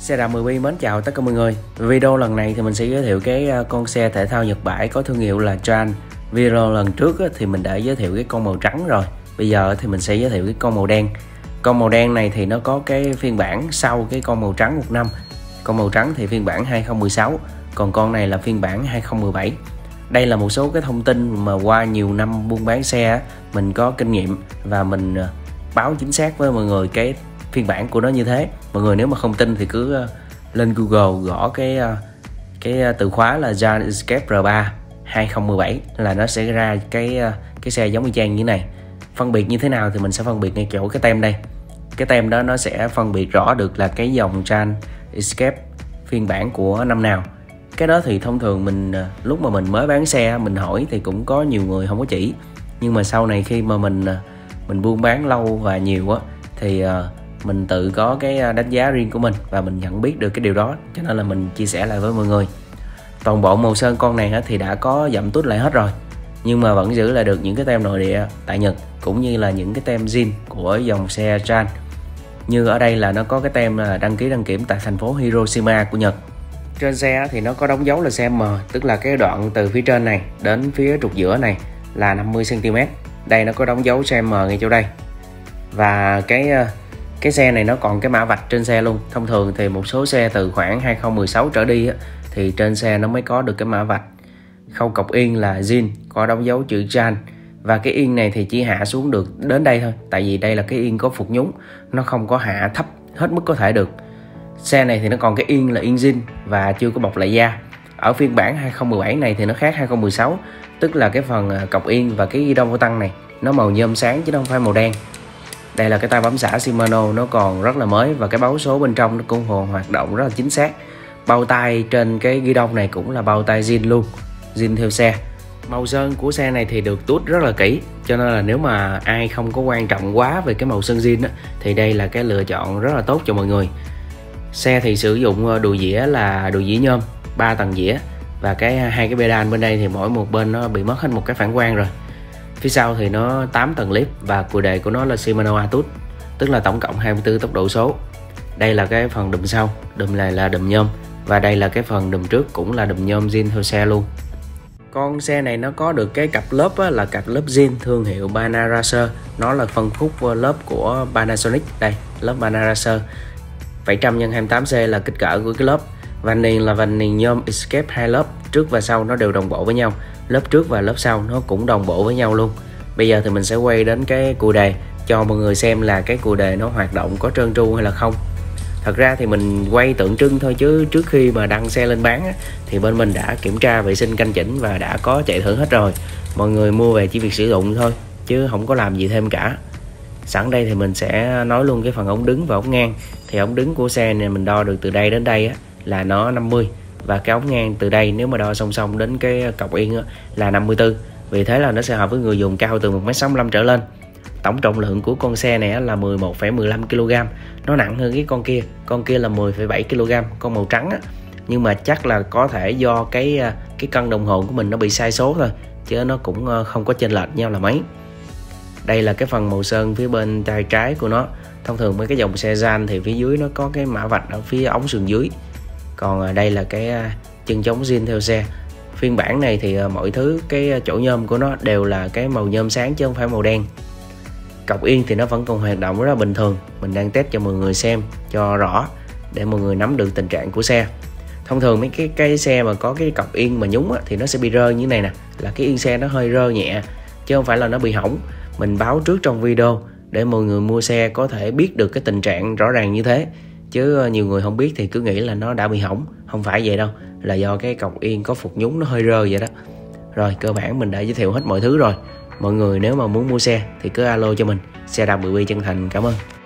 Xe đạp 10bi mến chào tất cả mọi người. Video lần này thì mình sẽ giới thiệu cái con xe thể thao Nhật bãi có thương hiệu là Tran. Video lần trước thì mình đã giới thiệu cái con màu trắng rồi. Bây giờ thì mình sẽ giới thiệu cái con màu đen. Con màu đen này thì nó có cái phiên bản sau cái con màu trắng 1 năm. Con màu trắng thì phiên bản 2016, còn con này là phiên bản 2017. Đây là một số cái thông tin mà qua nhiều năm buôn bán xe mình có kinh nghiệm và mình báo chính xác với mọi người cái phiên bản của nó như thế. Mọi người nếu mà không tin thì cứ lên Google gõ cái từ khóa là Tran Escape R3 2017 là nó sẽ ra cái xe giống y chang như thế này. Phân biệt như thế nào thì mình sẽ phân biệt ngay chỗ cái tem đây. Cái tem đó nó sẽ phân biệt rõ được là cái dòng Tran Escape phiên bản của năm nào. Cái đó thì thông thường mình lúc mà mình mới bán xe mình hỏi thì cũng có nhiều người không có chỉ. Nhưng mà sau này khi mà mình buôn bán lâu và nhiều á thì mình tự có cái đánh giá riêng của mình và mình nhận biết được cái điều đó, cho nên là mình chia sẻ lại với mọi người. Toàn bộ màu sơn con này thì đã có dặm tút lại hết rồi, nhưng mà vẫn giữ lại được những cái tem nội địa tại Nhật cũng như là những cái tem zin của dòng xe Tran. Như ở đây là nó có cái tem đăng ký đăng kiểm tại thành phố Hiroshima của Nhật. Trên xe thì nó có đóng dấu là xe M, tức là cái đoạn từ phía trên này đến phía trục giữa này là 50 cm. Đây nó có đóng dấu xe M ngay chỗ đây. Và cái xe này nó còn cái mã vạch trên xe luôn. Thông thường thì một số xe từ khoảng 2016 trở đi thì trên xe nó mới có được cái mã vạch. Khâu cọc yên là zin, có đóng dấu chữ Tran. Và cái yên này thì chỉ hạ xuống được đến đây thôi, tại vì đây là cái yên có phục nhúng, nó không có hạ thấp hết mức có thể được. Xe này thì nó còn cái yên là yên zin và chưa có bọc lại da. Ở phiên bản 2017 này thì nó khác 2016, tức là cái phần cọc yên và cái ghi đông vô tăng này nó màu nhôm sáng chứ không phải màu đen. Đây là cái tay bấm xả Shimano, nó còn rất là mới và cái báo số bên trong nó cũng còn hoạt động rất là chính xác. Bao tay trên cái ghi đông này cũng là bao tay zin luôn, zin theo xe. Màu sơn của xe này thì được tuốt rất là kỹ, cho nên là nếu mà ai không có quan trọng quá về cái màu sơn zin thì đây là cái lựa chọn rất là tốt cho mọi người. Xe thì sử dụng đùi dĩa là đùi dĩa nhôm 3 tầng dĩa, và hai cái pedal bên đây thì mỗi một bên nó bị mất hết một cái phản quang rồi. Phía sau thì nó 8 tầng clip và cùi đề của nó là Shimano Atus, tức là tổng cộng 24 tốc độ số. Đây là cái phần đùm sau, đùm này là đùm nhôm, và đây là cái phần đùm trước cũng là đùm nhôm zin theo xe luôn. Con xe này nó có được cái cặp lớp là cặp lớp zin thương hiệu Banaracer, nó là phân khúc lớp của Panasonic. Đây, lớp Banaracer 700x28C là kích cỡ của cái lớp. Vành niền là vành niền nhôm Escape 2 lớp, trước và sau nó đều đồng bộ với nhau. Lớp trước và lớp sau nó cũng đồng bộ với nhau luôn. Bây giờ thì mình sẽ quay đến cái cùi đề cho mọi người xem là cái cùi đề nó hoạt động có trơn tru hay là không. Thật ra thì mình quay tượng trưng thôi, chứ trước khi mà đăng xe lên bán thì bên mình đã kiểm tra vệ sinh canh chỉnh và đã có chạy thử hết rồi. Mọi người mua về chỉ việc sử dụng thôi chứ không có làm gì thêm cả. Sẵn đây thì mình sẽ nói luôn cái phần ống đứng và ống ngang. Thì ống đứng của xe này mình đo được từ đây đến đây là nó 50, và cái ống ngang từ đây nếu mà đo song song đến cái cọc yên là 54. Vì thế là nó sẽ hợp với người dùng cao từ 1m65 trở lên. Tổng trọng lượng của con xe này là 11,15 kg. Nó nặng hơn cái con kia là 10,7 kg, con màu trắng nhưng mà chắc là có thể do cái cân đồng hồ của mình nó bị sai số thôi, chứ nó cũng không có chênh lệch nhau là mấy. Đây là cái phần màu sơn phía bên tay trái của nó. Thông thường với cái dòng xe Tran thì phía dưới nó có cái mã vạch ở phía ống sườn dưới. Còn đây là cái chân chống zin theo xe. Phiên bản này thì mọi thứ cái chỗ nhôm của nó đều là cái màu nhôm sáng chứ không phải màu đen. Cọc yên thì nó vẫn còn hoạt động rất là bình thường. Mình đang test cho mọi người xem cho rõ để mọi người nắm được tình trạng của xe. Thông thường mấy cái xe mà có cái cọc yên mà nhúng thì nó sẽ bị rơ như thế này nè, là cái yên xe nó hơi rơ nhẹ chứ không phải là nó bị hỏng. Mình báo trước trong video để mọi người mua xe có thể biết được cái tình trạng rõ ràng như thế, chứ nhiều người không biết thì cứ nghĩ là nó đã bị hỏng. Không phải vậy đâu, là do cái cọc yên có phục nhúng nó hơi rơ vậy đó. Rồi cơ bản mình đã giới thiệu hết mọi thứ rồi. Mọi người nếu mà muốn mua xe thì cứ alo cho mình. Xe đạp 10bi chân thành. Cảm ơn.